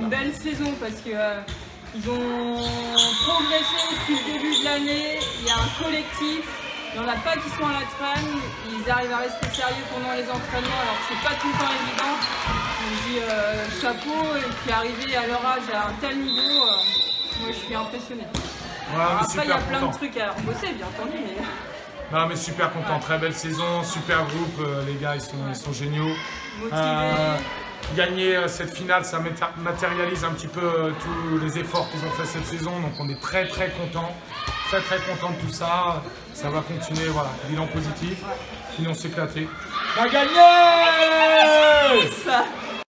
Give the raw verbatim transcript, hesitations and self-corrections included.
une belle saison parce que euh, ils ont progressé depuis le début de l'année. Il y a un collectif. Il n'y en a pas qui sont à la traîne. Ils arrivent à rester sérieux pendant les entraînements alors que c'est pas tout le temps évident. Je dis euh, chapeau et puis arriver à leur âge à un tel niveau, euh, moi je suis impressionné. Ouais, après il y a plein content. de trucs à bosser bien entendu. Mais... Non mais super content, ouais. Très belle saison, super groupe, euh, les gars ils sont, ouais. ils sont géniaux. Motivés. Euh, gagner euh, cette finale, ça matérialise un petit peu euh, tous les efforts qu'ils ont fait cette saison, donc on est très très content, très très content de tout ça. Ça va continuer, voilà, bilan positif, sinon s'éclater. On a gagné!